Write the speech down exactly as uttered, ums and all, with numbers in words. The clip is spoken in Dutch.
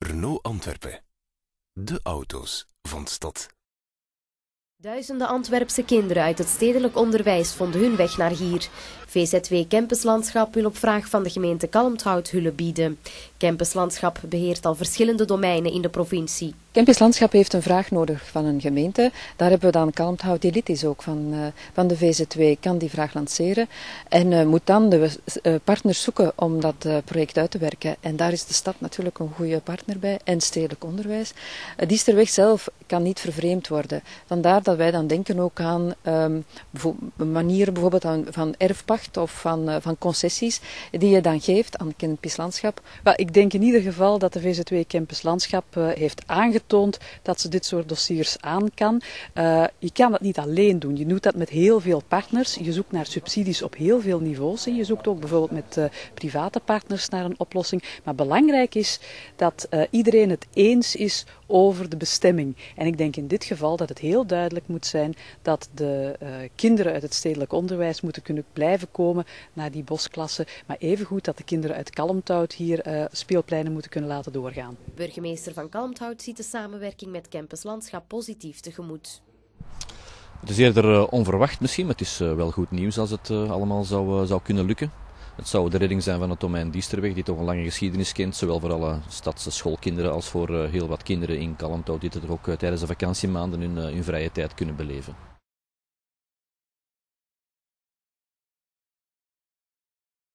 Renault Antwerpen. De auto's van stad. Duizenden Antwerpse kinderen uit het stedelijk onderwijs vonden hun weg naar hier. V Z W Campuslandschap wil op vraag van de gemeente Kalmthout hulp bieden. Campuslandschap beheert al verschillende domeinen in de provincie. Campuslandschap heeft een vraag nodig van een gemeente. Daar hebben we dan Kalmthout, die lid is ook van, uh, van de V Z W, kan die vraag lanceren. En uh, moet dan de uh, partners zoeken om dat uh, project uit te werken. En daar is de stad natuurlijk een goede partner bij en stedelijk onderwijs. Uh, Diesterweg zelf kan niet vervreemd worden. Vandaar dat wij dan denken ook aan um, manieren bijvoorbeeld aan, van erfpacht of van, uh, van concessies die je dan geeft aan campuslandschap. Wel, ik denk in ieder geval dat de V Z W Campuslandschap uh, heeft aangetoond dat ze dit soort dossiers aan kan. Uh, je kan dat niet alleen doen. Je doet dat met heel veel partners. Je zoekt naar subsidies op heel veel niveaus. En je zoekt ook bijvoorbeeld met uh, private partners naar een oplossing. Maar belangrijk is dat uh, iedereen het eens is over de bestemming. En ik denk in dit geval dat het heel duidelijk moet zijn dat de uh, kinderen uit het stedelijk onderwijs moeten kunnen blijven komen naar die bosklassen. Maar evengoed dat de kinderen uit Kalmthout hier uh, speelpleinen moeten kunnen laten doorgaan. Burgemeester van Kalmthout ziet de samenwerking met Campuslandschap positief tegemoet. Het is eerder uh, onverwacht misschien, maar het is uh, wel goed nieuws als het uh, allemaal zou, uh, zou kunnen lukken. Het zou de redding zijn van het domein Diesterweg, die toch een lange geschiedenis kent, zowel voor alle stadse schoolkinderen als voor uh, heel wat kinderen in Kalmthout, die er ook uh, tijdens de vakantiemaanden hun, uh, hun vrije tijd kunnen beleven.